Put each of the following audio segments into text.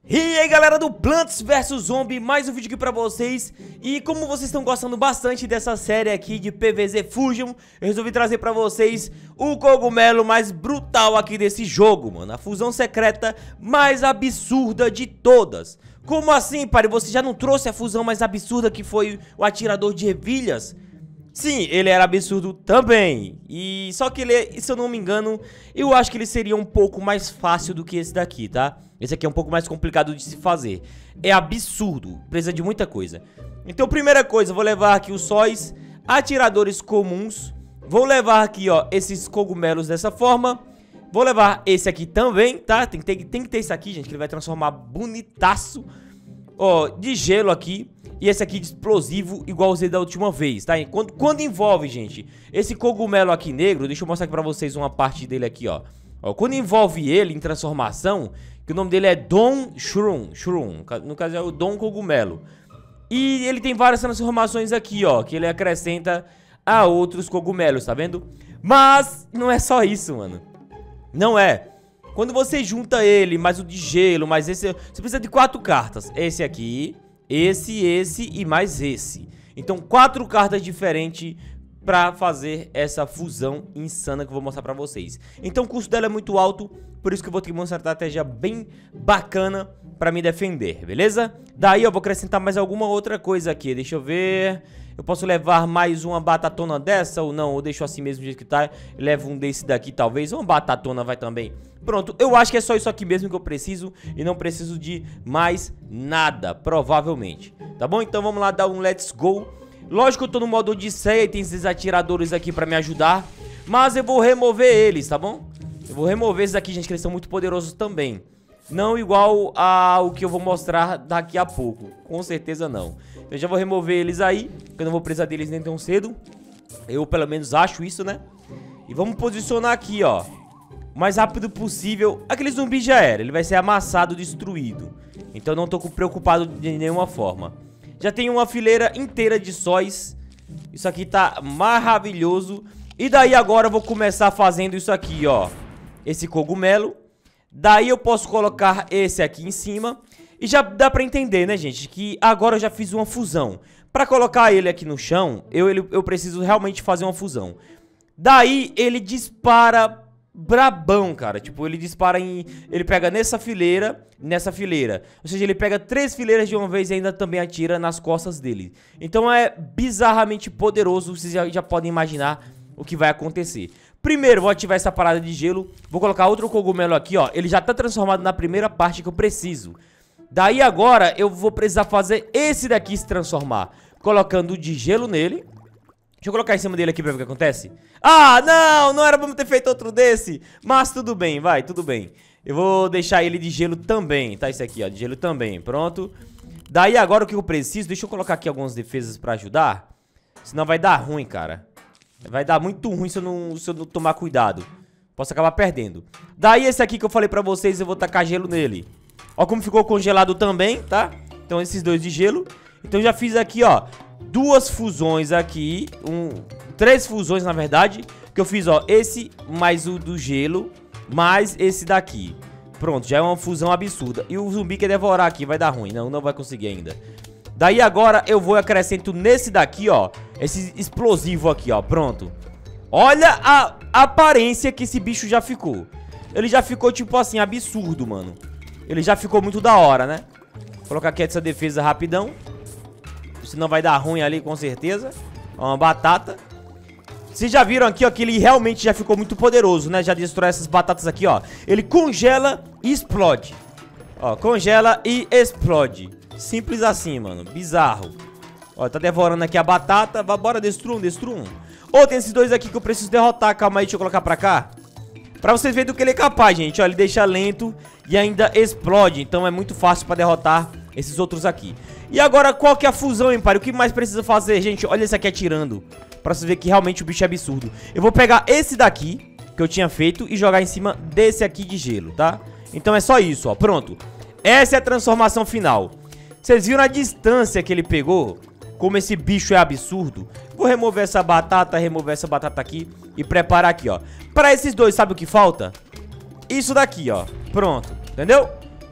E aí galera do Plants vs Zombie, mais um vídeo aqui pra vocês. E como vocês estão gostando bastante dessa série aqui de PvZ Fusion, eu resolvi trazer pra vocês o cogumelo mais brutal aqui desse jogo, mano. A fusão secreta mais absurda de todas. Como assim, pai? Você já não trouxe a fusão mais absurda que foi o atirador de ervilhas? Sim, ele era absurdo também. E só que ele, se eu não me engano, eu acho que ele seria um pouco mais fácil do que esse daqui, tá? Esse aqui é um pouco mais complicado de se fazer. É absurdo, precisa de muita coisa. Então, primeira coisa, vou levar aqui os sóis atiradores comuns. Vou levar aqui, ó, esses cogumelos dessa forma. Vou levar esse aqui também, tá? Tem que ter esse aqui, gente, que ele vai transformar bonitaço. Ó, de gelo aqui. E esse aqui de explosivo, igual usei da última vez, tá? Quando envolve, gente, esse cogumelo aqui negro, deixa eu mostrar aqui pra vocês uma parte dele aqui, ó. Quando envolve ele em transformação, que o nome dele é Dom Shroom, no caso é o Dom Cogumelo. E ele tem várias transformações aqui, ó, que ele acrescenta a outros cogumelos, tá vendo? Mas não é só isso, mano. Não é. Quando você junta ele, mais o de gelo, mais esse, você precisa de 4 cartas. Esse aqui, esse e mais esse. Então 4 cartas diferentes pra fazer essa fusão insana que eu vou mostrar pra vocês. Então o custo dela é muito alto, por isso que eu vou ter que mostrar uma estratégia bem bacana pra me defender, beleza? Daí eu vou acrescentar mais alguma outra coisa aqui, deixa eu ver. Eu posso levar mais uma batatona dessa ou não? Ou deixo assim mesmo do jeito que tá? Levo um desse daqui talvez, uma batatona vai também. Pronto, eu acho que é só isso aqui mesmo que eu preciso e não preciso de mais nada, provavelmente. Tá bom? Então vamos lá dar um let's go. Lógico que eu tô no modo Odisseia e tem esses atiradores aqui pra me ajudar, mas eu vou remover eles, tá bom? Eu vou remover esses aqui, gente, que eles são muito poderosos também. Não igual ao que eu vou mostrar daqui a pouco, com certeza não. Eu já vou remover eles aí, porque eu não vou precisar deles nem tão cedo. Eu pelo menos acho isso, né? E vamos posicionar aqui, ó, o mais rápido possível. Aquele zumbi já era, ele vai ser amassado, destruído. Então eu não tô preocupado de nenhuma forma. Já tem uma fileira inteira de sóis. Isso aqui tá maravilhoso. E daí agora eu vou começar fazendo isso aqui, ó, esse cogumelo. Daí eu posso colocar esse aqui em cima. E já dá pra entender, né, gente, que agora eu já fiz uma fusão. Pra colocar ele aqui no chão, eu preciso realmente fazer uma fusão. Daí ele dispara brabão, cara. Tipo, ele dispara em... Ele pega nessa fileira. Ou seja, ele pega 3 fileiras de uma vez e ainda também atira nas costas dele. Então é bizarramente poderoso. Vocês já podem imaginar o que vai acontecer. Primeiro, vou ativar essa parada de gelo. Vou colocar outro cogumelo aqui, ó. Ele já tá transformado na primeira parte que eu preciso. Daí agora eu vou precisar fazer esse daqui se transformar, colocando de gelo nele. Deixa eu colocar em cima dele aqui pra ver o que acontece. Ah, não era pra eu ter feito outro desse. Mas tudo bem, vai, tudo bem. Eu vou deixar ele de gelo também, tá? Esse aqui, ó, de gelo também, pronto. Daí agora o que eu preciso, deixa eu colocar aqui algumas defesas pra ajudar. Senão vai dar ruim, cara. Vai dar muito ruim se eu não tomar cuidado. Posso acabar perdendo. Daí esse aqui que eu falei pra vocês, eu vou tacar gelo nele. Ó como ficou congelado também, tá? Então esses dois de gelo. Então já fiz aqui, ó, 2 fusões aqui, 3 fusões na verdade, que eu fiz, ó, esse mais o do gelo, mais esse daqui. Pronto, já é uma fusão absurda. E o zumbi quer devorar aqui, vai dar ruim, não vai conseguir ainda. Daí agora eu vou acrescento nesse daqui, ó, esse explosivo aqui, ó, pronto. Olha a aparência que esse bicho já ficou. Ele já ficou tipo assim, absurdo, mano. Ele já ficou muito da hora, né? Vou colocar aqui essa defesa rapidão. Senão vai dar ruim ali, com certeza. Ó, uma batata. Vocês já viram aqui, ó, que ele realmente já ficou muito poderoso, né? Já destrói essas batatas aqui, ó. Ele congela e explode. Ó, congela e explode. Simples assim, mano. Bizarro. Ó, tá devorando aqui a batata. Bora, destruam. Ó, tem esses dois aqui que eu preciso derrotar. Calma aí, deixa eu colocar pra cá. Pra vocês verem do que ele é capaz, gente. Ó, ele deixa lento e ainda explode. Então é muito fácil pra derrotar esses outros aqui. E agora, qual que é a fusão, hein, pai? O que mais precisa fazer, gente? Olha esse aqui atirando. Pra vocês verem que realmente o bicho é absurdo. Eu vou pegar esse daqui, que eu tinha feito, e jogar em cima desse aqui de gelo, tá? Então é só isso, ó. Pronto. Essa é a transformação final. Vocês viram a distância que ele pegou? Como esse bicho é absurdo. Vou remover essa batata aqui e preparar aqui, ó. Pra esses dois, sabe o que falta? Isso daqui, ó. Pronto, entendeu?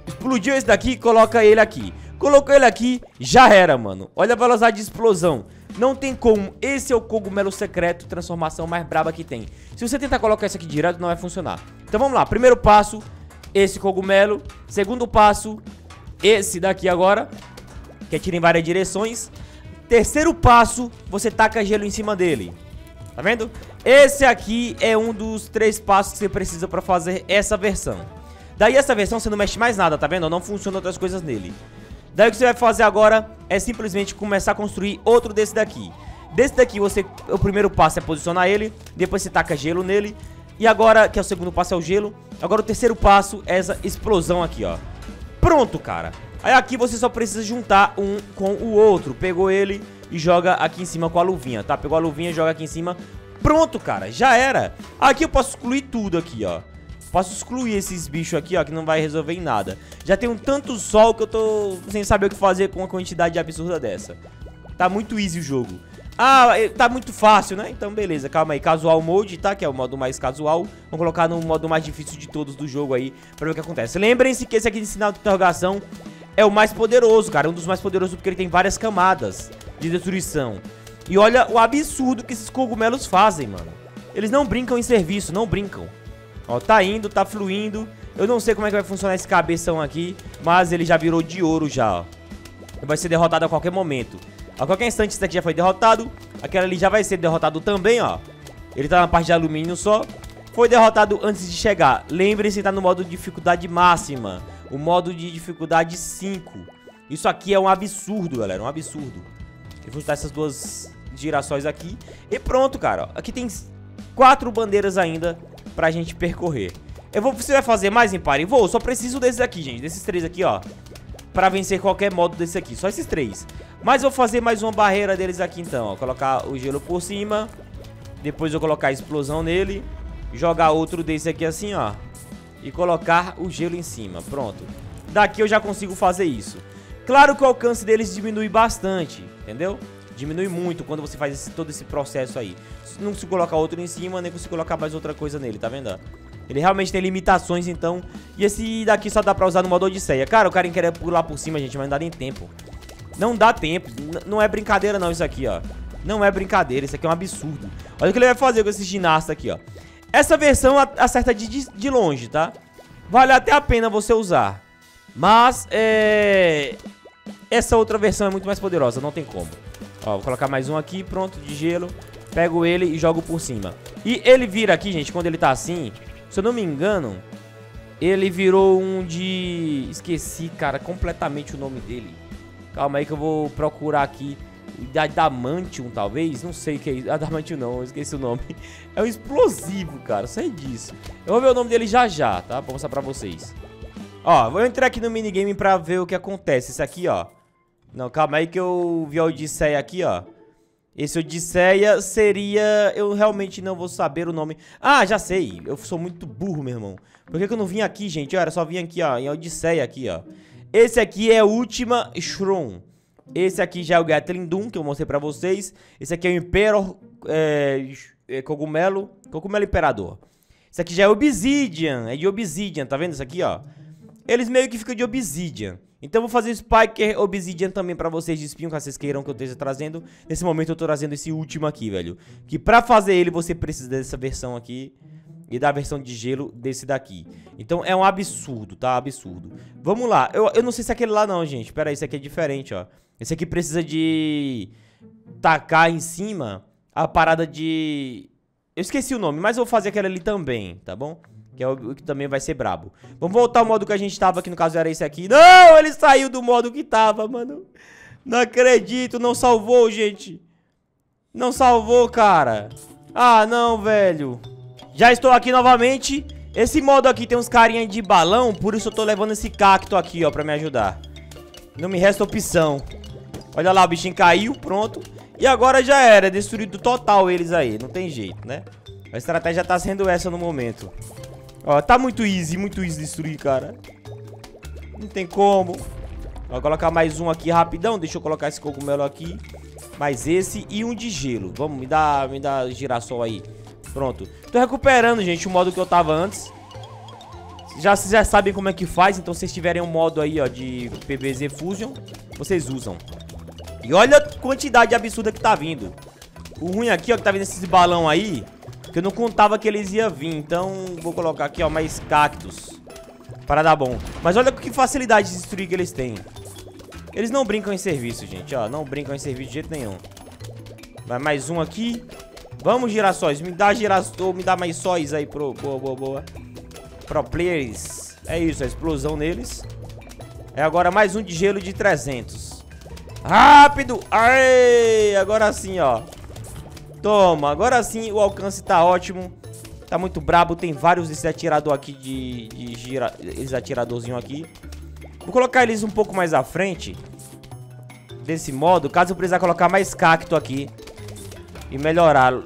Explodiu esse daqui, coloca ele aqui. Colocou ele aqui, já era, mano. Olha a velocidade de explosão. Não tem como. Esse é o cogumelo secreto, transformação mais braba que tem. Se você tentar colocar isso aqui direto, não vai funcionar. Então vamos lá. Primeiro passo, esse cogumelo. Segundo passo, esse daqui agora, que atira em várias direções. Terceiro passo, você taca gelo em cima dele. Tá vendo? Esse aqui é um dos 3 passos que você precisa pra fazer essa versão. Daí essa versão você não mexe mais nada, tá vendo? Não funciona outras coisas nele. Daí o que você vai fazer agora é simplesmente começar a construir outro desse daqui. Desse daqui o primeiro passo é posicionar ele, depois você taca gelo nele. E agora, que é o segundo passo, é o gelo. Agora o terceiro passo é essa explosão aqui, ó. Pronto, cara. Aí aqui você só precisa juntar um com o outro. Pegou ele e joga aqui em cima com a luvinha, tá? Pegou a luvinha e joga aqui em cima. Pronto, cara, já era. Aqui eu posso excluir tudo aqui, ó. Posso excluir esses bichos aqui, ó, que não vai resolver em nada. Já tem um tanto sol que eu tô sem saber o que fazer com uma quantidade absurda dessa. Tá muito easy o jogo. Ah, tá muito fácil, né? Então beleza, calma aí. Casual mode, tá? Que é o modo mais casual. Vamos colocar no modo mais difícil de todos do jogo aí, pra ver o que acontece. Lembrem-se que esse aqui de sinal de interrogação é o mais poderoso, cara. Um dos mais poderosos porque ele tem várias camadas de destruição. E olha o absurdo que esses cogumelos fazem, mano. Eles não brincam em serviço, não brincam. Ó, tá indo, tá fluindo. Eu não sei como é que vai funcionar esse cabeção aqui, mas ele já virou de ouro já, ó. Vai ser derrotado a qualquer momento. A qualquer instante esse daqui já foi derrotado. Aquele ali já vai ser derrotado também, ó. Ele tá na parte de alumínio só. Foi derrotado antes de chegar. Lembre-se, tá no modo de dificuldade máxima. O modo de dificuldade 5. Isso aqui é um absurdo, galera, um absurdo. Eu vou juntar essas duas girassóis aqui. E pronto, cara, ó. Aqui tem 4 bandeiras ainda pra gente percorrer. Você vai fazer mais, Empire? Vou, só preciso desses aqui, gente. Desses 3 aqui, ó, pra vencer qualquer modo desse aqui. Só esses 3. Mas eu vou fazer mais uma barreira deles aqui, então, ó. Colocar o gelo por cima. Depois eu colocar a explosão nele. Jogar outro desse aqui assim, ó. E colocar o gelo em cima. Pronto. Daqui eu já consigo fazer isso. Claro que o alcance deles diminui bastante, entendeu? Diminui muito quando você faz todo esse processo aí. Não se colocar outro em cima, nem se colocar mais outra coisa nele, tá vendo? Ele realmente tem limitações, então. E esse daqui só dá pra usar no modo Odisseia. Cara, o cara quer pular por cima, gente, mas não dá nem tempo. Não dá tempo. Não é brincadeira não isso aqui, ó. Não é brincadeira, isso aqui é um absurdo. Olha o que ele vai fazer com esse ginasta aqui, ó. Essa versão acerta de longe, tá? Vale até a pena você usar. Mas, essa outra versão é muito mais poderosa, não tem como. Ó, vou colocar mais um aqui, pronto, de gelo. Pego ele e jogo por cima. E ele vira aqui, gente, quando ele tá assim, se eu não me engano, ele virou um de... Esqueci, cara, completamente o nome dele. Calma aí que eu vou procurar aqui. Adamantium, talvez? Não sei o que é isso. Adamantium não, eu esqueci o nome. É um explosivo, cara, sei disso. Eu vou ver o nome dele já já, tá? Vou mostrar pra vocês. Ó, vou entrar aqui no minigame pra ver o que acontece. Isso aqui, ó. Não, calma aí que eu vi a Odisseia aqui, ó. Esse Odisseia seria... Eu realmente não vou saber o nome. Ah, já sei. Eu sou muito burro, meu irmão. Por que eu não vim aqui, gente? Eu era só vim aqui, ó, em Odisseia aqui, ó. Esse aqui é Ultima Shroom. Esse aqui já é o Gatling Doom, que eu mostrei pra vocês. Esse aqui é o Imperor Cogumelo Imperador. Esse aqui já é Obsidian. É de Obsidian, tá vendo isso aqui, ó? Eles meio que ficam de Obsidian. Então eu vou fazer Spiker Obsidian também pra vocês de espinho, caso vocês queiram que eu esteja trazendo. Nesse momento eu tô trazendo esse último aqui, velho. Que pra fazer ele você precisa dessa versão aqui. E da versão de gelo desse daqui. Então é um absurdo, tá? Absurdo. Vamos lá. Eu não sei se é aquele lá não, gente. Pera aí, esse aqui é diferente, ó. Esse aqui precisa de tacar em cima a parada de... Eu esqueci o nome, mas eu vou fazer aquele ali também, tá bom? Que é o que também vai ser brabo. Vamos voltar ao modo que a gente tava, que no caso era esse aqui. Não, ele saiu do modo que tava, mano. Não acredito, não salvou, gente. Não salvou, cara. Ah, não, velho. Já estou aqui novamente. Esse modo aqui tem uns carinha de balão, por isso eu tô levando esse cacto aqui, ó, pra me ajudar. Não me resta opção. Olha lá, o bichinho caiu, pronto. E agora já era, destruído total eles aí, não tem jeito, né? A estratégia tá sendo essa no momento. Ó, tá muito easy destruir, cara. Não tem como. Vou colocar mais um aqui rapidão. Deixa eu colocar esse cogumelo aqui. Mais esse e um de gelo. Vamos, me dá girassol aí. Pronto. Tô recuperando, gente, o modo que eu tava antes. Vocês já sabem como é que faz. Então se vocês tiverem um modo aí, ó, de PVZ Fusion, vocês usam. E olha a quantidade absurda que tá vindo. O ruim aqui, ó, que tá vindo esses balão aí, que eu não contava que eles iam vir. Então vou colocar aqui, ó, mais cactos para dar bom. Mas olha que facilidade de destruir que eles têm. Eles não brincam em serviço, gente, ó. Não brincam em serviço de jeito nenhum. Vai mais um aqui. Vamos, girassóis. Me dá girassol, me dá mais sóis aí, boa. Pro players. É isso, a explosão neles. É agora mais um de gelo de 300. Rápido! Aê! Agora sim, ó. Toma, agora sim o alcance tá ótimo. Tá muito brabo, tem vários desses atirador aqui esses atiradorzinhos aqui. Vou colocar eles um pouco mais à frente desse modo, caso eu precisar colocar mais cacto aqui e melhorá-los.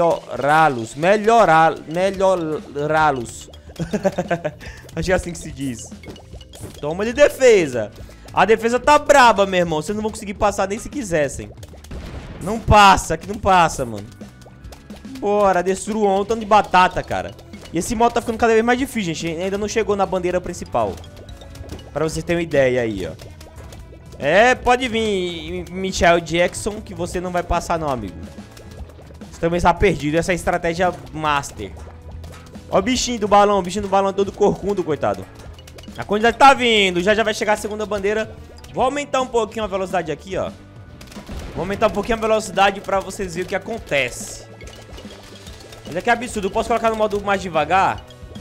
Acho que é assim que se diz. Toma de defesa. A defesa tá braba, meu irmão. Vocês não vão conseguir passar nem se quisessem. Não passa, aqui não passa, mano. Bora, destruam um tanto de batata, cara. E esse modo tá ficando cada vez mais difícil, gente. Ainda não chegou na bandeira principal. Pra vocês terem uma ideia aí, ó. É, pode vir, Michael Jackson, que você não vai passar não, amigo. Você também está perdido. Essa é a estratégia master. Ó o bichinho do balão todo corcundo, coitado. A quantidade tá vindo, já vai chegar a segunda bandeira. Vou aumentar um pouquinho a velocidade aqui, ó. Vou aumentar um pouquinho a velocidade pra vocês verem o que acontece. Mas aqui é absurdo, eu posso colocar no modo mais devagar.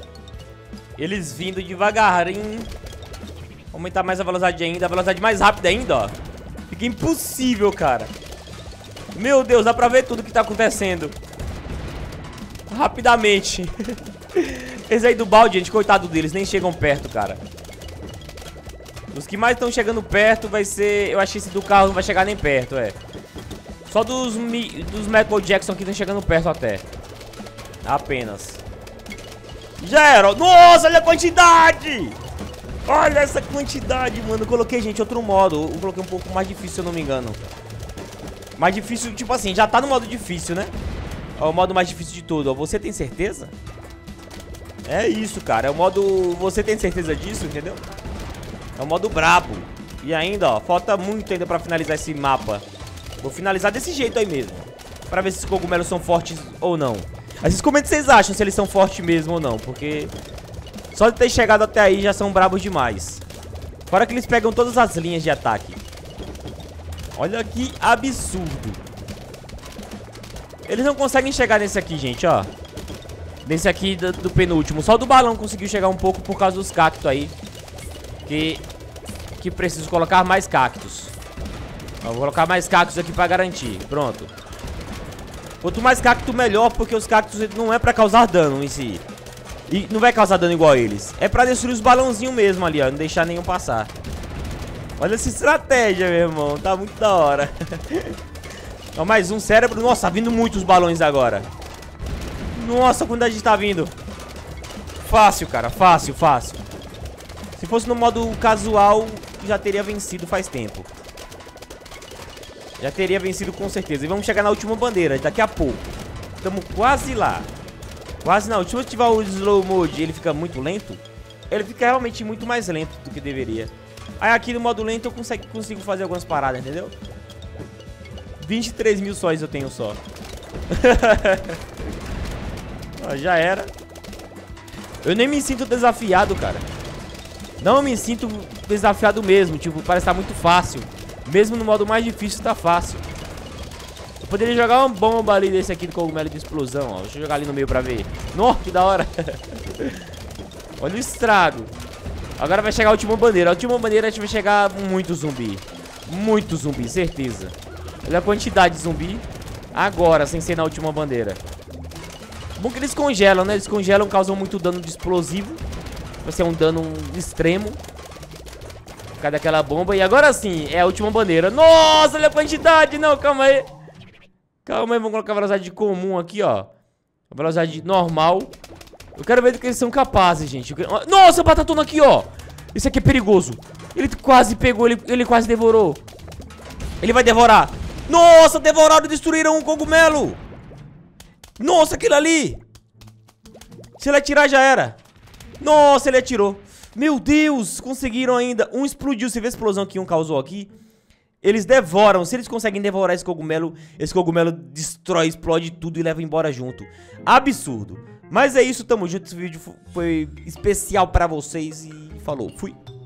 Eles vindo devagarinho. Aumentar mais a velocidade ainda, a velocidade mais rápida ainda, ó. Fica impossível, cara. Meu Deus, dá pra ver tudo que tá acontecendo rapidamente. Esse aí do balde, gente, coitado deles, nem chegam perto, cara. Os que mais estão chegando perto vai ser... Eu acho que esse do carro não vai chegar nem perto, é. Só dos Michael Jackson que estão chegando perto até. Apenas. Já era. Nossa, olha a quantidade! Olha essa quantidade, mano. Eu coloquei, gente, outro modo. Eu coloquei um pouco mais difícil, se eu não me engano. Mais difícil, tipo assim, já tá no modo difícil, né? É o modo mais difícil de tudo, ó. Você tem certeza? É isso, cara. É o modo... Você tem certeza disso, entendeu? É o modo brabo. E ainda, ó, falta muito ainda pra finalizar esse mapa. Vou finalizar desse jeito aí mesmo. Pra ver se os cogumelos são fortes ou não. Aí vocês comentem o que vocês acham, se eles são fortes mesmo ou não. Porque só de ter chegado até aí já são brabos demais. Fora que eles pegam todas as linhas de ataque. Olha que absurdo. Eles não conseguem chegar nesse aqui, gente, ó. Nesse aqui do penúltimo. Só o do balão conseguiu chegar um pouco por causa dos cactos aí. Que preciso colocar mais cactos. Ó, vou colocar mais cactos aqui pra garantir. Pronto. Quanto mais cacto, melhor, porque os cactos não é pra causar dano em si. E não vai causar dano igual a eles. É pra destruir os balãozinhos mesmo ali, ó. Não deixar nenhum passar. Olha essa estratégia, meu irmão. Tá muito da hora. Ó, mais um cérebro. Nossa, tá vindo muitos balões agora. Nossa, a quantidade tá vindo. Fácil, cara. Fácil, fácil. Se fosse no modo casual, já teria vencido faz tempo. Já teria vencido com certeza. E vamos chegar na última bandeira daqui a pouco. Estamos quase lá. Quase na última. Se tiver o slow mode, ele fica muito lento. Ele fica realmente muito mais lento do que deveria. Aí aqui no modo lento eu consigo fazer algumas paradas, entendeu? 23 mil sóis eu tenho só. Ó, já era. Eu nem me sinto desafiado, cara. Não me sinto desafiado mesmo. Tipo, parece estar muito fácil. Mesmo no modo mais difícil tá fácil. Eu poderia jogar uma bomba ali desse aqui do cogumelo de explosão, ó. Deixa eu jogar ali no meio pra ver. Nossa, que da hora. Olha o estrago. Agora vai chegar a última bandeira. A última bandeira a gente vai chegar muito zumbi. Muito zumbi, certeza. Olha a quantidade de zumbi. Agora, sem ser na última bandeira. Bom que eles congelam, né? Eles congelam, causam muito dano de explosivo. Vai ser um dano extremo. Por causa daquela bomba. E agora sim, é a última bandeira. Nossa, olha a quantidade. Não, calma aí. Calma aí, vamos colocar a velocidade comum aqui, ó. A velocidade normal. Eu quero ver do que eles são capazes, gente. Nossa, batatona aqui, ó. Esse aqui é perigoso. Ele quase pegou, ele quase devorou. Ele vai devorar. Nossa, devoraram e destruíram um cogumelo. Nossa, aquilo ali. Se ele atirar, já era. Nossa, ele atirou. Meu Deus, conseguiram ainda. Um explodiu, você vê a explosão que um causou aqui? Eles devoram, se eles conseguem devorar esse cogumelo destrói, explode tudo e leva embora junto. Absurdo. Mas é isso, tamo junto, esse vídeo foi especial pra vocês e falou, fui.